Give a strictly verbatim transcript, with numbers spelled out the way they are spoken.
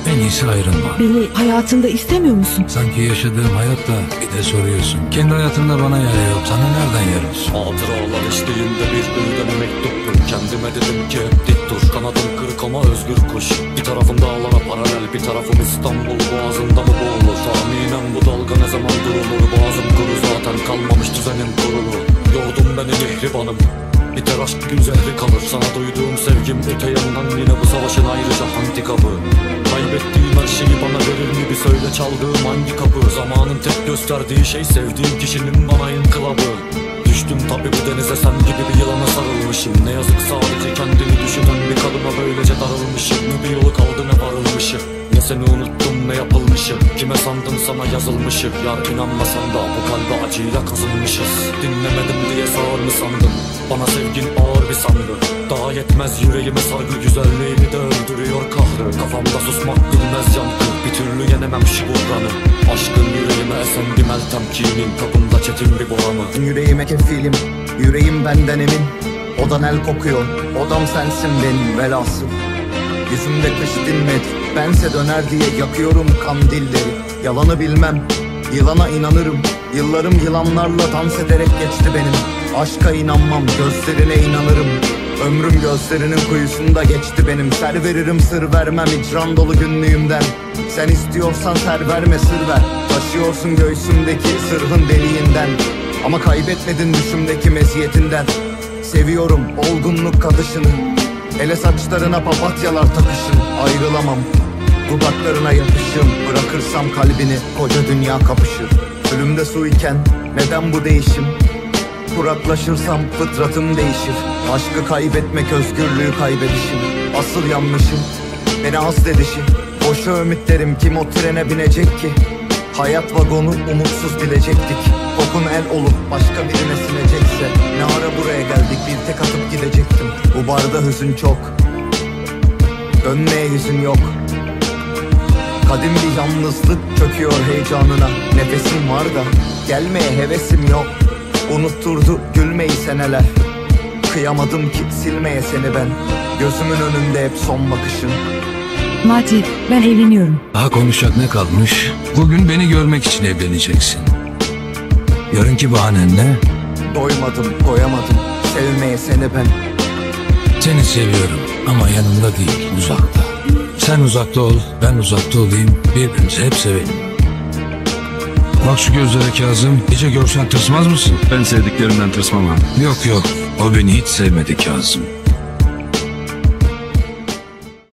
En iyisi ayrılma. Beni hayatında istemiyor musun? Sanki yaşadığım hayatta bir de soruyorsun. Kendi hayatında bana yer yok. Sana nereden yer olsun? Hatıralar eşliğinde bir ölüden mektup. Kendime dedim ki hep dik dur. Kanadım kırık ama özgür kuş. Bir tarafım dağlara paralel, bir tarafım İstanbul boğazında mı boğulur? Tahminen bu dalga ne zaman durulur? Boğazım kuru zaten, kalmamış düzenim kurulu. Yordum beni mihribanım, biter aşk gün zehri kalır. Sana duyduğum sevgim öte yandan, yine bu savaşın ayrıca handikapı. Kaybettiğim her şeyi bana verir mi bir söyle, çaldığım hangi kapı? Zamanın tek gösterdiği şey sevdiğim kişinin bana inkılabı. Düştüm tabi bu denize, sen gibi bir yılana sarılmışım. Ne yazık sadece kendini düşünen bir kadına böylece darılmışım. Ne bir yolu kaldı ne varılmışı, ne seni unuttum ne yapılmışım. Kime sandın sana yazılmışım, yar inanmasan da bu kalbe acıyla kazınmışız. Dinlemedim diye sağır mı sandın, bana sevgin ağır bir sandı. Daha yetmez yüreğime sargı, güzelliğini de öldürüyor kahrı. Kafamda susmak bilmez yankı, bir türlü yenemem şu buhranı. Aşkın yüreğime esen bir meltem kinin, kapımda çetin bir boranı. Yüreğime kefilim, yüreğim benden emin. Odan el kokuyor, odam sensin benim velhasıl. Yüzümde kış dinmedi, bense döner diye yakıyorum kandilleri. Yalanı bilmem, yılana inanırım. Yıllarım yılanlarla dans ederek geçti benim. Aşka inanmam, gözlerine inanırım. Ömrüm gözlerinin kuyusunda geçti benim. Ser veririm sır vermem icran dolu günlüğümden. Sen istiyorsan ser verme sır ver. Taşıyorsun göğsümdeki sırrın deliğinden. Ama kaybetmedin düşümdeki meziyetinden. Seviyorum olgunluk kadışını. Ele saçlarına papatyalar takışın. Ayrılamam, dudaklarına yapışım. Bırakırsam kalbini koca dünya kapışır. Ölümde su iken neden bu değişim? Kuraklaşırsam fıtratım değişir. Aşkı kaybetmek özgürlüğü kaybedişim. Asıl yanlışım beni hasledişi. Boşa ümitlerim, kim o trene binecek ki? Hayat vagonu umutsuz bilecektik. Kokun el olup başka birine sinecekse, ne ara buraya geldik, bir tek atıp gidecektim. Bu barda hüzün çok, dönmeye yüzün yok. Kadim bir yalnızlık çöküyor heyecanına. Nefesim var da gelmeye hevesim yok. Unutturdu gülmeyi seneler. Kıyamadım ki silmeye seni ben. Gözümün önünde hep son bakışın. Mati, ben evleniyorum. Daha konuşacak ne kalmış? Bugün beni görmek için evleneceksin. Yarınki bahanen ne? Doymadım, doyamadım sevmeye seni ben. Seni seviyorum ama yanında değil, uzakta. Sen uzakta ol, ben uzakta olayım, birbirimizi hep sevelim. Bak şu gözlere Kazım, gece görsen tırsmaz mısın? Ben sevdiklerimden tırsmam abi. Yok yok, o beni hiç sevmedi Kazım.